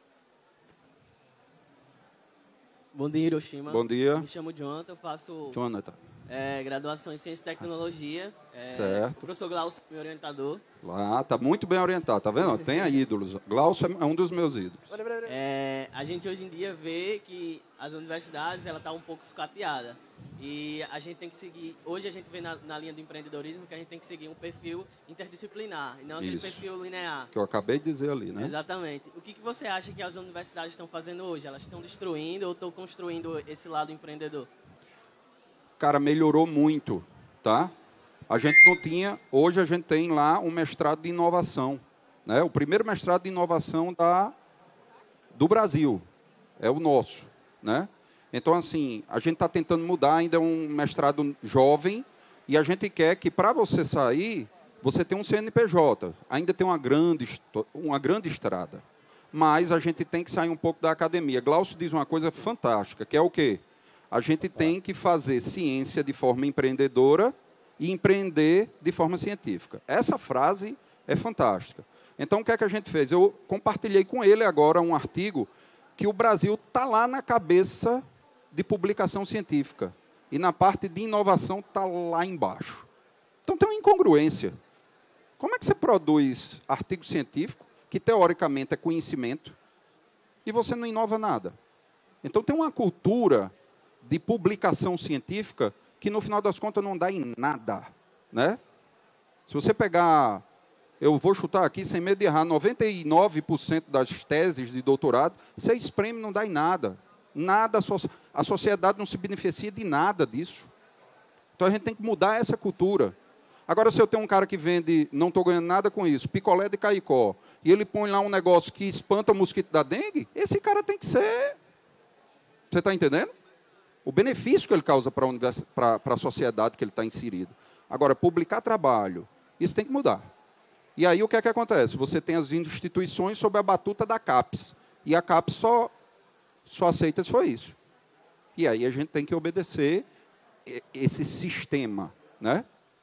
Bom dia, Hiroshima. Bom dia. Me chamo Jonathan, eu faço Jonathan. é, graduação em Ciência e Tecnologia. É, Certo. O professor Glaucio, meu orientador. Lá, tá muito bem orientado, tá vendo? Tem aí ídolos. Glaucio é um dos meus ídolos. É, a gente hoje em dia vê que as universidades ela tá um pouco sucateada. E a gente tem que seguir, hoje a gente vê na, na linha do empreendedorismo que a gente tem que seguir um perfil interdisciplinar, e não aquele Isso. perfil linear. Que eu acabei de dizer ali, né? Exatamente. O que, que você acha que as universidades estão fazendo hoje? Elas estão destruindo ou estão construindo esse lado empreendedor? Cara, melhorou muito, tá? A gente não tinha, hoje a gente tem lá um mestrado de inovação, né? O primeiro mestrado de inovação da, do Brasil, é o nosso, né? Então, assim, a gente está tentando mudar, ainda é um mestrado jovem, e a gente quer que, para você sair, você tenha um C N P J. Ainda tem uma grande, uma grande estrada. Mas a gente tem que sair um pouco da academia. Glaucio diz uma coisa fantástica, que é o quê? A gente tem que fazer ciência de forma empreendedora e empreender de forma científica. Essa frase é fantástica. Então, o que é que a gente fez? Eu compartilhei com ele agora um artigo que o Brasil está lá na cabeça de publicação científica. E na parte de inovação está lá embaixo. Então, tem uma incongruência. Como é que você produz artigo científico, que teoricamente é conhecimento, e você não inova nada? Então, tem uma cultura de publicação científica que, no final das contas, não dá em nada, né? Se você pegar, eu vou chutar aqui, sem medo de errar, noventa e nove por cento das teses de doutorado, você espreme, não dá em nada. Nada, a sociedade não se beneficia de nada disso. Então, a gente tem que mudar essa cultura. Agora, se eu tenho um cara que vende, não estou ganhando nada com isso, picolé de caicó, e ele põe lá um negócio que espanta o mosquito da dengue, esse cara tem que ser... Você está entendendo? O benefício que ele causa para a sociedade que ele está inserido. Agora, publicar trabalho, isso tem que mudar. E aí, o que é que acontece? Você tem as instituições sob a batuta da CAPES. E a CAPES só, só aceita se for isso. E aí, a gente tem que obedecer esse sistema, né?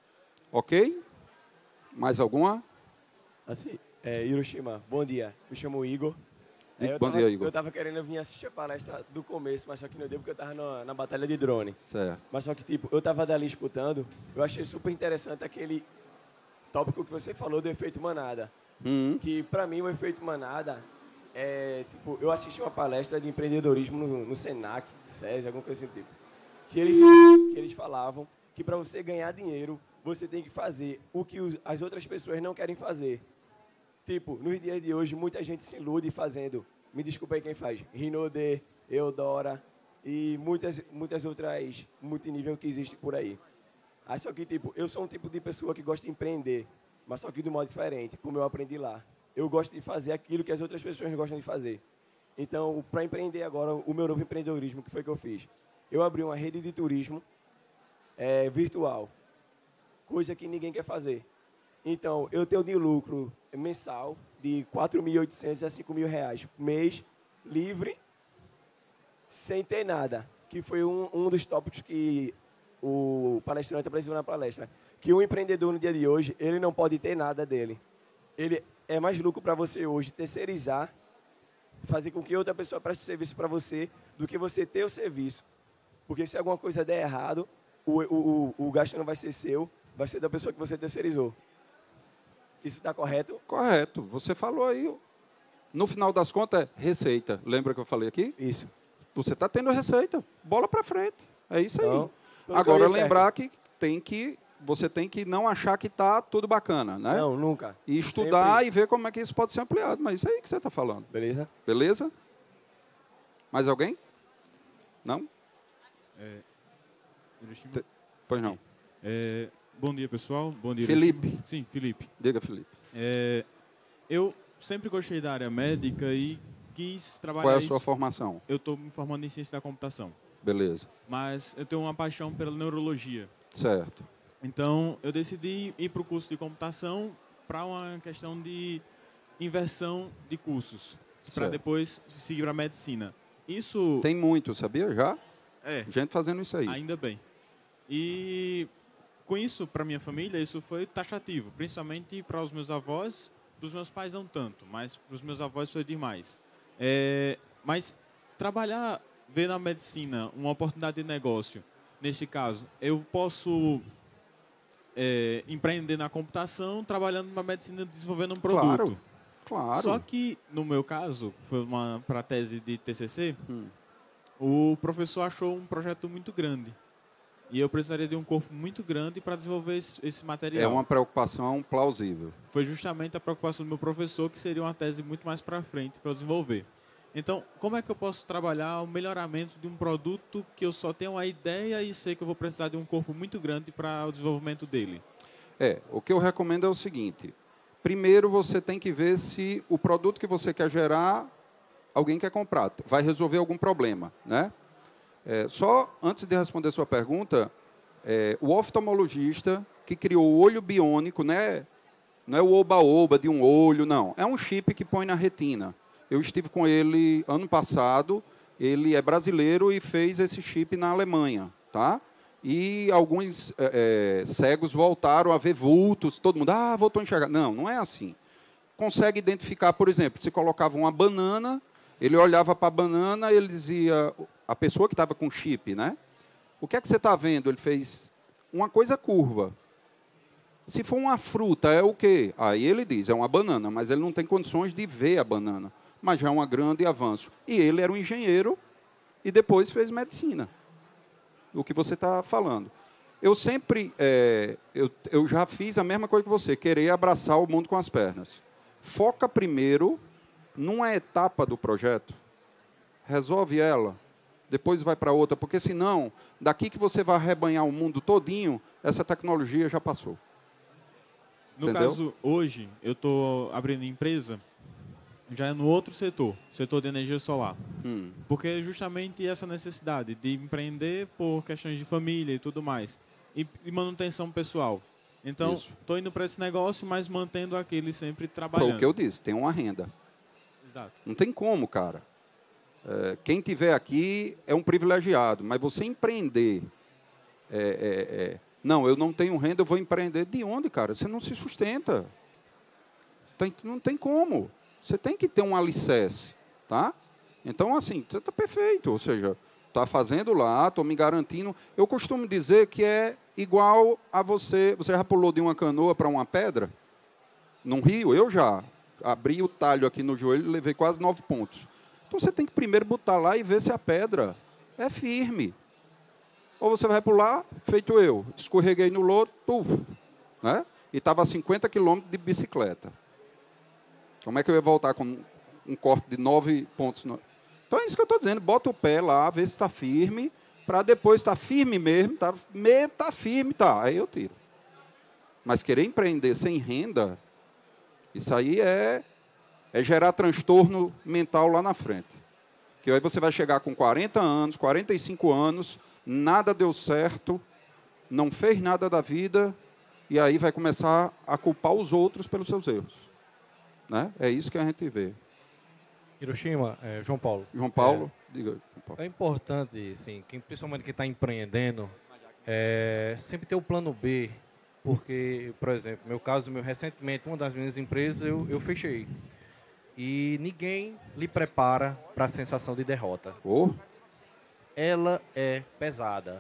Ok? Mais alguma? Assim, é, Hiroshima, bom dia. Me chamo Igor. É, eu Bom tava, dia, Igor. Eu estava querendo vir assistir a palestra do começo, mas só que não deu porque eu estava na, na batalha de drone. Certo. Mas só que, tipo, eu estava dali escutando, eu achei super interessante aquele tópico que você falou do efeito manada. Uhum. Que, para mim, o efeito manada é, tipo, eu assisti uma palestra de empreendedorismo no, no Senac, SESI, alguma coisa assim do tipo. Que eles, que eles falavam que para você ganhar dinheiro, você tem que fazer o que os, as outras pessoas não querem fazer. Tipo, nos dias de hoje, muita gente se ilude fazendo, me desculpa aí quem faz, Rinode, Eudora e muitas, muitas outras multinível que existem por aí. Aí só que, tipo, eu sou um tipo de pessoa que gosta de empreender, mas só que de um modo diferente, como eu aprendi lá. Eu gosto de fazer aquilo que as outras pessoas gostam de fazer. Então, para empreender agora, o meu novo empreendedorismo, que foi que eu fiz? Eu abri uma rede de turismo é, virtual, coisa que ninguém quer fazer. Então, eu tenho de lucro mensal de quatro mil e oitocentos a cinco mil reais por mês, livre, sem ter nada. Que foi um, um dos tópicos que o palestrante apresentou na palestra. Que o empreendedor, no dia de hoje, ele não pode ter nada dele. Ele é mais lucro para você hoje terceirizar, fazer com que outra pessoa preste serviço para você, do que você ter o serviço. Porque se alguma coisa der errado, o, o, o, o gasto não vai ser seu, vai ser da pessoa que você terceirizou. Isso está correto? Correto. Você falou aí. No final das contas, é receita. Lembra que eu falei aqui? Isso. Você está tendo receita. Bola para frente. É isso aí. Então, então Agora, caminho lembrar que, tem que você tem que não achar que está tudo bacana, né? Não, nunca. E estudar Sempre. e ver como é que isso pode ser ampliado. Mas isso aí que você está falando. Beleza? Beleza? Mais alguém? Não? É, Hiroshima? Te- Pois não. É, bom dia, pessoal. Bom dia, Felipe. Hiroshima. Sim, Felipe. Diga, Felipe. É, eu sempre gostei da área médica e quis trabalhar Qual é a isso. sua formação? Eu estou me formando em ciência da computação, Beleza. mas eu tenho uma paixão pela neurologia. Certo. Então, eu decidi ir para o curso de computação para uma questão de inversão de cursos, para Certo. depois seguir para a medicina. Isso Tem muito, sabia? Já? é Gente fazendo isso aí. ainda bem. E com isso, para minha família, isso foi taxativo, principalmente para os meus avós, para os meus pais não tanto, mas para os meus avós foi demais. É, mas trabalhar, ver na medicina uma oportunidade de negócio, neste caso, eu posso é, empreender na computação, trabalhando na medicina, desenvolvendo um produto. Claro. Claro. Só que, no meu caso, foi uma para tese de T C C, Hum. o professor achou um projeto muito grande. E eu precisaria de um corpo muito grande para desenvolver esse, esse material. É uma preocupação plausível. Foi justamente a preocupação do meu professor, que seria uma tese muito mais para frente para eu desenvolver. Então, como é que eu posso trabalhar o melhoramento de um produto que eu só tenho uma ideia e sei que eu vou precisar de um corpo muito grande para o desenvolvimento dele? É, o que eu recomendo é o seguinte. Primeiro, você tem que ver se o produto que você quer gerar, alguém quer comprar. Vai resolver algum problema, né? É, só antes de responder a sua pergunta, é, o oftalmologista que criou o olho biônico, né, não é o oba-oba de um olho, não. É um chip que põe na retina. Eu estive com ele ano passado, ele é brasileiro e fez esse chip na Alemanha, tá? E alguns é, é, cegos voltaram a ver vultos, todo mundo, ah, voltou a enxergar. Não, não é assim. Consegue identificar, por exemplo, se colocava uma banana, ele olhava para a banana, ele dizia, a pessoa que estava com chip, né? O que é que você está vendo? Ele fez uma coisa curva. Se for uma fruta, é o quê? Aí ele diz, é uma banana, mas ele não tem condições de ver a banana. Mas já é um grande avanço. E ele era um engenheiro e depois fez medicina. O que você está falando. Eu sempre, é, eu, eu já fiz a mesma coisa que você, querer abraçar o mundo com as pernas. Foca primeiro numa etapa do projeto, resolve ela, depois vai para outra, porque senão, daqui que você vai arrebanhar o mundo todinho, essa tecnologia já passou. No Entendeu? caso, hoje, eu estou abrindo empresa, já é no outro setor, setor de energia solar. Hum. Porque é justamente essa necessidade de empreender por questões de família e tudo mais. E, e manutenção pessoal. Então, Isso. estou indo para esse negócio, mas mantendo aquele sempre Foi trabalhando. o que eu disse, tem uma renda. Exato. Não tem como, cara. É, quem tiver aqui é um privilegiado, mas você empreender... É, é, é, não, eu não tenho renda, eu vou empreender. De onde, cara? Você não se sustenta. Tem, não tem como. Você tem que ter um alicerce, tá? Então, assim, você está perfeito. Ou seja, está fazendo lá, estou me garantindo. Eu costumo dizer que é igual a você... Você já pulou de uma canoa para uma pedra? Num rio? Eu já. Abri o talho aqui no joelho e levei quase nove pontos. Então, você tem que primeiro botar lá e ver se a pedra é firme. Ou você vai pular, feito eu. Escorreguei no lodo, puf, né? E estava a cinquenta quilômetros de bicicleta. Como é que eu ia voltar com um corte de nove pontos? No... Então, é isso que eu estou dizendo. Bota o pé lá, vê se está firme, para depois estar tá firme mesmo. Tá, mesmo, tá firme, tá. Aí eu tiro. Mas querer empreender sem renda, isso aí é, é gerar transtorno mental lá na frente. Que aí você vai chegar com quarenta anos, quarenta e cinco anos, nada deu certo, não fez nada da vida, e aí vai começar a culpar os outros pelos seus erros. Né? É isso que a gente vê. Hiroshima, é, João Paulo. João Paulo, é, diga. João Paulo. É importante, sim, quem, principalmente quem está empreendendo, é, sempre ter o plano B, porque, por exemplo, meu caso, meu, recentemente, uma das minhas empresas, eu, eu fechei. E ninguém lhe prepara para a sensação de derrota. Oh. ela é pesada.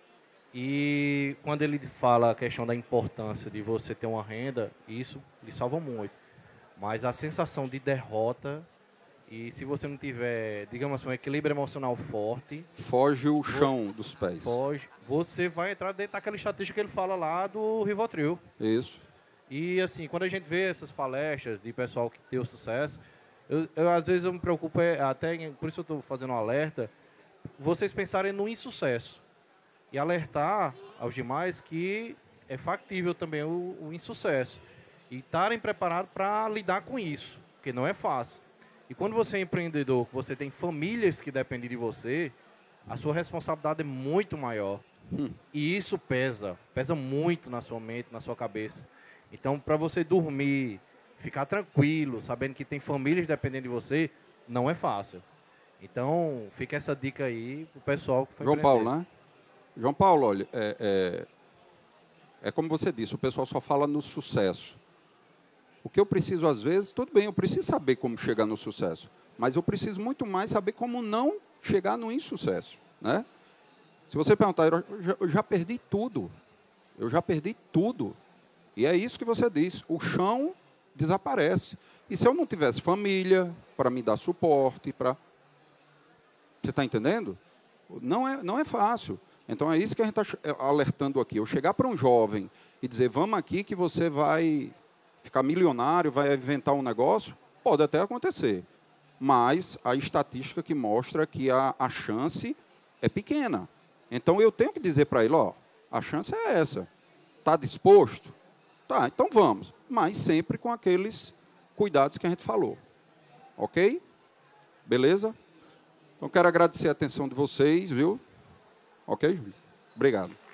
E quando ele fala a questão da importância de você ter uma renda, isso lhe salva muito. Mas a sensação de derrota, e se você não tiver, digamos assim, um equilíbrio emocional forte... Foge o chão dos pés. Foge. Você vai entrar dentro daquela estatística que ele fala lá do Rivotril. Isso. E assim, quando a gente vê essas palestras de pessoal que tem o sucesso, eu, eu, às vezes eu me preocupo, é, até por isso eu estou fazendo um alerta, vocês pensarem no insucesso. E alertar aos demais que é factível também o, o insucesso. E estarem preparados para lidar com isso, porque não é fácil. E quando você é empreendedor, você tem famílias que dependem de você, a sua responsabilidade é muito maior. Hum. E isso pesa, pesa muito na sua mente, na sua cabeça. Então, para você dormir, ficar tranquilo, sabendo que tem famílias dependendo de você, não é fácil. Então, fica essa dica aí pro pessoal que foi João empreender. Paulo, né? João Paulo, olha, é, é, é como você disse, o pessoal só fala no sucesso. O que eu preciso, às vezes, tudo bem, eu preciso saber como chegar no sucesso, mas eu preciso muito mais saber como não chegar no insucesso, né? Se você perguntar, eu já, eu já perdi tudo, eu já perdi tudo, e é isso que você disse, o chão desaparece. E se eu não tivesse família para me dar suporte, para... Você está entendendo? Não é, não é fácil. Então, é isso que a gente está alertando aqui. Eu chegar para um jovem e dizer, vamos aqui que você vai ficar milionário, vai inventar um negócio, pode até acontecer. Mas a estatística que mostra que a, a chance é pequena. Então, eu tenho que dizer para ele, ó, a chance é essa. Está disposto? Tá, então vamos. Mas sempre com aqueles cuidados que a gente falou. Ok? Beleza? Então, quero agradecer a atenção de vocês, viu? Ok, Júlio? Obrigado.